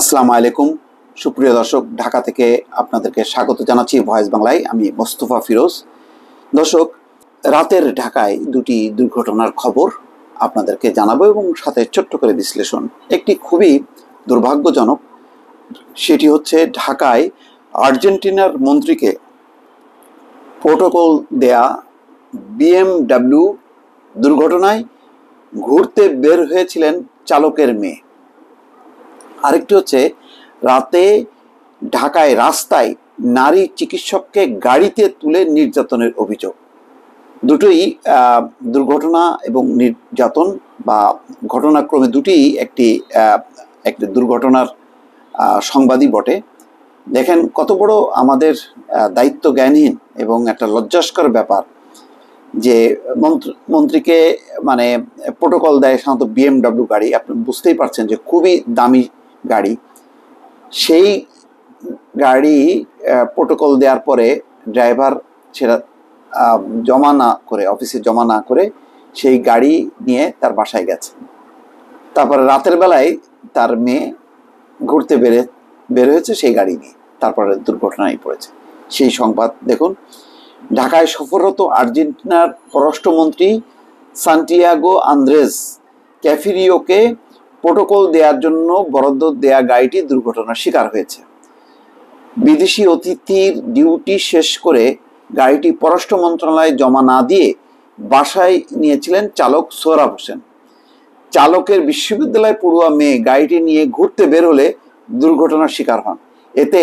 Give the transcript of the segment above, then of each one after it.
আসসালামু আলাইকুম সুপ্রিয় দর্শক, ঢাকা থেকে আপনাদেরকে স্বাগত জানাচ্ছি ভয়েস বাংলায়। আমি মোস্তফা ফিরোজ। দর্শক, রাতের ঢাকায় দুটি দুর্ঘটনার খবর আপনাদেরকে জানাবো এবং সাথে ছোট্ট করে বিশ্লেষণ। একটি খুবই দুর্ভাগ্যজনক, সেটি হচ্ছে ঢাকায় আর্জেন্টিনার মন্ত্রীকে প্রোটোকল দেয়া বিএমডব্লিউ দুর্ঘটনায় ঘুরতে বের হয়েছিলেন চালকের মেয়ে। আরেকটি হচ্ছে রাতে ঢাকায় রাস্তায় নারী চিকিৎসককে গাড়িতে তুলে নির্যাতনের অভিযোগ। দুটোই দুর্ঘটনা এবং নির্যাতন বা ঘটনাক্রমে দুটিই একটি দুর্ঘটনার সংবাদই বটে। দেখেন কত বড় আমাদের দায়িত্ব জ্ঞানহীন এবং একটা লজ্জাস্কর ব্যাপার যে মন্ত্রীকে মানে প্রোটোকল দেয় সাধারণত বিএমডব্লিউ গাড়ি। আপনি বুঝতেই পারছেন যে খুবই দামি গাড়ি। সেই গাড়ি প্রোটোকল দেওয়ার পরে ড্রাইভার সেটা জমা না করে, অফিসে জমা না করে সেই গাড়ি নিয়ে তার বাসায় গেছে। তারপরে রাতের বেলায় তার মেয়ে ঘুরতে বের হয়েছে সেই গাড়ি নিয়ে, তারপরে দুর্ঘটনায় পড়েছে। সেই সংবাদ দেখুন। ঢাকায় সফররত আর্জেন্টিনার পররাষ্ট্রমন্ত্রী সান্টিয়াগো আন্দ্রেস ক্যাফিরিওকে প্রোটোকল দেওয়ার জন্য বরাদ্দ দেয়া গাড়িটি দুর্ঘটনার শিকার হয়েছে। বিদেশি অতিথির ডিউটি শেষ করে গাড়িটি পররাষ্ট্র মন্ত্রণালয়ে জমা না দিয়ে বাসায় নিয়েছিলেন চালক সোহরাব হোসেন। চালকের বিশ্ববিদ্যালয় পড়ুয়া মেয়ে গাড়িটি নিয়ে ঘুরতে বের হলে দুর্ঘটনার শিকার হন। এতে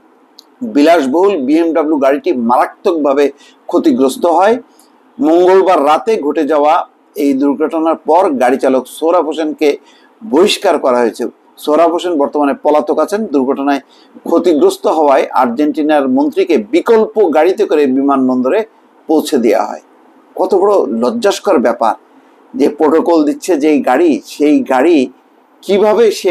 বিলাসবহুল বিএমডব্লিউ গাড়িটি মারাত্মকভাবে ক্ষতিগ্রস্ত হয়। মঙ্গলবার রাতে ঘটে যাওয়া এই দুর্ঘটনার পর গাড়ি চালক সোহরাব হোসেনকে বহিষ্কার করা হয়েছে। সোহরাব হোসেন বর্তমানে পলাতক আছেন। দুর্ঘটনায় ক্ষতিগ্রস্ত হওয়ায় আর্জেন্টিনার মন্ত্রীকে বিকল্প গাড়িতে করে বিমানবন্দরে পৌঁছে দেওয়া হয়। কত বড় লজ্জাস্কর ব্যাপার যে প্রোটোকল দিচ্ছে যেই গাড়ি, সেই গাড়ি কিভাবে সে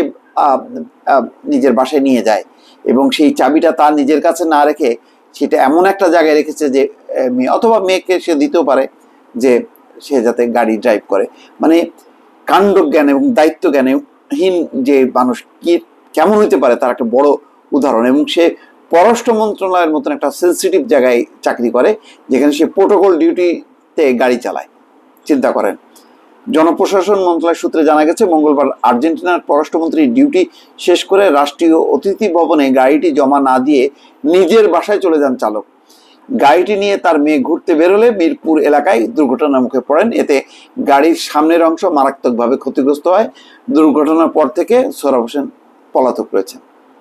নিজের বাসায় নিয়ে যায় এবং সেই চাবিটা তার নিজের কাছে না রেখে সেটা এমন একটা জায়গায় রেখেছে যে মেয়ে অথবা মেয়েকে সে দিতেও পারে যে সে যাতে গাড়ি ড্রাইভ করে। মানে কাণ্ডজ্ঞান এবং দায়িত্ব জ্ঞানহীন যে মানুষ কি কেমন হইতে পারে তার একটা বড় উদাহরণ। এবং সে পররাষ্ট্র মন্ত্রণালয়ের মতন একটা সেন্সিটিভ জায়গায় চাকরি করে যেখানে সে প্রোটোকল ডিউটিতে গাড়ি চালায়। চিন্তা করেন। জনপ্রশাসন মন্ত্রণালয় সূত্রে জানা গেছে, মঙ্গলবার আর্জেন্টিনার পররাষ্ট্রমন্ত্রীর ডিউটি শেষ করে রাষ্ট্রীয় অতিথি ভবনে গাড়িটি জমা না দিয়ে নিজের বাসায় চলে যান চালক। গাড়িটি নিয়ে তার মেয়ে ঘুরতে বেরোলে মিরপুর এলাকায় দুর্ঘটনার মুখে পড়েন। এতে গাড়ির সামনের অংশ মারাত্মকভাবে ক্ষতিগ্রস্ত হয়। দুর্ঘটনার পর থেকে সোহরাব হোসেন পলাতক রয়েছেন।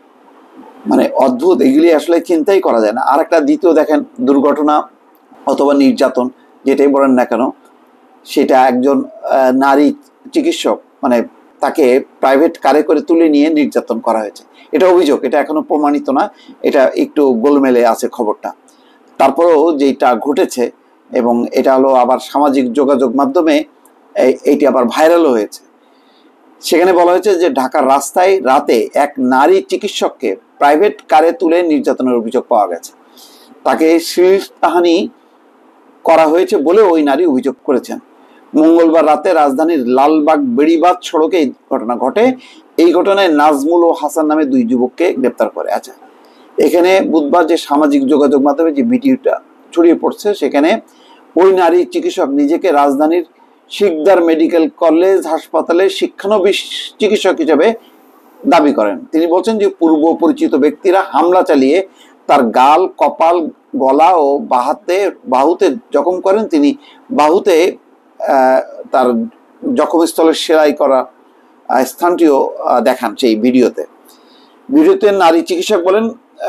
মানে অদ্ভুত, এগুলি আসলে চিন্তাই করা যায় না। আর একটা দ্বিতীয় দেখেন দুর্ঘটনা অথবা নির্যাতন যেটাই বলেন না কেন, সেটা একজন নারী চিকিৎসক মানে তাকে প্রাইভেট কারে করে তুলে নিয়ে নির্যাতন করা হয়েছে। এটা অভিযোগ, এটা এখনো প্রমাণিত না, এটা একটু গোলমেলে আছে খবরটা। তারপরেও যেটা ঘটেছে এবং এটা হলো আবার সামাজিক যোগাযোগ মাধ্যমে এইটি আবার ভাইরালও হয়েছে। সেখানে বলা হয়েছে যে ঢাকার রাস্তায় রাতে এক নারী চিকিৎসককে প্রাইভেট কারে তুলে নির্যাতনের অভিযোগ পাওয়া গেছে। তাকে শ্লীলতাহানি করা হয়েছে বলে ওই নারী অভিযোগ করেছেন। মঙ্গলবার রাতে রাজধানীর লালবাগ বেড়িবাঁধ সড়কে এই ঘটনা ঘটে। এই ঘটনায় নাজমুল ও হাসান নামে দুই যুবককে গ্রেপ্তার করে। আচ্ছা, এখানে বুধবার যে সামাজিক যোগাযোগ মাধ্যমে যে ভিডিওটা ছড়িয়ে পড়ছে সেখানে ওই নারী চিকিৎসক নিজেকে রাজধানীর শিকদার মেডিকেল কলেজ হাসপাতালে শিক্ষানবিশ চিকিৎসক হিসেবে দাবি করেন। তিনি বলছেন যে পূর্ব পরিচিত ব্যক্তিরা হামলা চালিয়ে তার গাল, কপাল, গলা ও বাহুতে জখম করেন। তিনি বাহুতে তার জখমস্থলে সেলাই করা স্থানটিও দেখান সেই ভিডিওতে। নারী চিকিৎসক বলেন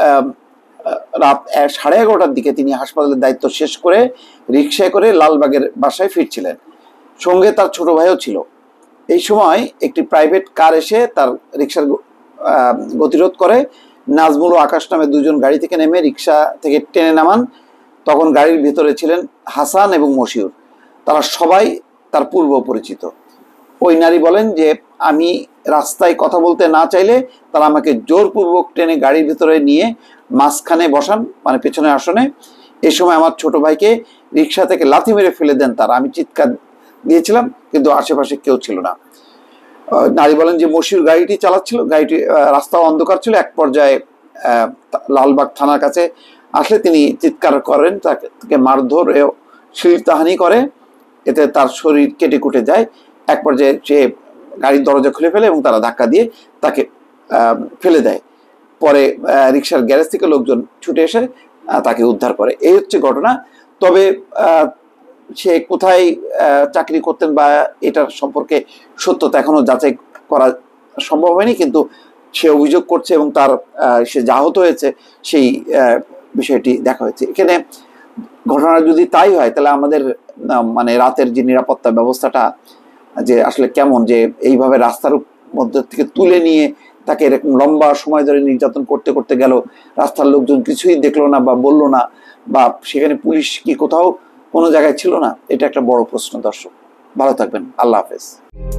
রাত 11:30টার দিকে তিনি হাসপাতালের দায়িত্ব শেষ করে রিকশায় করে লালবাগের বাসায় ফিরছিলেন। সঙ্গে তার ছোট ভাইও ছিল। এই সময় একটি প্রাইভেট কার এসে তার রিকশার গতিরোধ করে। নাজমুল ও আকাশ নামে দুজন গাড়ি থেকে নেমে রিকশা থেকে টেনে নামান। তখন গাড়ির ভেতরে ছিলেন হাসান এবং মশিউর। তারা সবাই তার পূর্ব পরিচিত। ওই নারী বলেন যে আমি রাস্তায় কথা বলতে না চাইলে তারা আমাকে জোরপূর্বক টেনে গাড়ির ভিতরে নিয়ে মাঝখানে বসান, মানে পেছনের আসনে। এ সময় আমার ছোট ভাইকে রিকশা থেকে লাথি মেরে ফেলে দেন তারা। আমি চিৎকার দিয়েছিলাম কিন্তু আশেপাশে কেউ ছিল না। নারী বলেন যে মশিউর গাড়িটি চালাচ্ছিল, গাড়িটি রাস্তা অন্ধকার ছিল, এক পর্যায়ে লালবাগ থানার কাছে আসলে তিনি চিৎকার করেন, তাকে মারধর ও শিরদাহানি করে, এতে তার শরীর কেটে কুটে যায়। এক পর্যায়ে সে গাড়ির দরজা খুলে ফেলে এবং তারা ধাক্কা দিয়ে তাকে ফেলে দেয়। পরে রিক্সার গ্যারেজ থেকে লোকজন ছুটে এসে তাকে উদ্ধার করে। এই হচ্ছে ঘটনা। তবে সে কোথায় চাকরি করতেন বা এটার সম্পর্কে সত্যতা এখনো যাচাই করা সম্ভব হয়নি, কিন্তু সে অভিযোগ করছে এবং তার সে যা আহত হয়েছে সেই বিষয়টি দেখা হয়েছে। এখানে ঘটনা যদি তাই হয় তাহলে আমাদের মানে রাতের যে নিরাপত্তা ব্যবস্থাটা যে আসলে কেমন, যে এইভাবে রাস্তার মধ্যে থেকে তুলে নিয়ে তাকে এরকম লম্বা সময় ধরে নির্যাতন করতে করতে গেল, রাস্তার লোকজন কিছুই দেখলো না বা বললো না, বা সেখানে পুলিশ কি কোথাও কোনো জায়গায় ছিল না, এটা একটা বড় প্রশ্ন। দর্শক ভালো থাকবেন, আল্লাহ হাফেজ।